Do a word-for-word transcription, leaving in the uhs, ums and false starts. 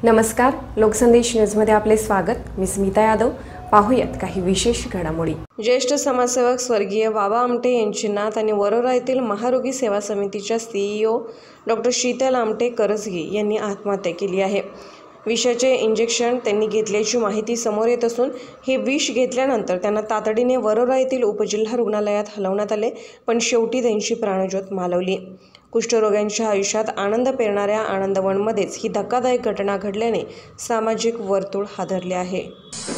नमस्कार, लोकसंदेश न्यूजमध्ये आपले स्वागत। मी स्मिता यादव। पाहूयात काही विशेष घडामोडी। ज्येष्ठ समाजसेवक स्वर्गीय बाबा आमटे यांची नात आणि वरोरा येथील महारोगी सेवा समितीच्या सीईओ डॉक्टर शीतल आमटे करजगी यांनी आत्महत्या केली आहे। विषाचे इंजेक्शन त्यांनी घेतल्याची माहिती समोर येत असून हे विष घेतल्यानंतर त्यांना तातडीने वरोरा येथील उपजिल्हा रुग्णालयात हलवण्यात आले, पण शेवटी त्यांची प्राणज्योत मालवली। कुष्ठरोग्यांच्या आयुष्यात आनंद पेरणाऱ्या आनंदवनमध्येच ही धक्कादायक घटना घडल्याने सामाजिक वर्तुळ हादरले आहे।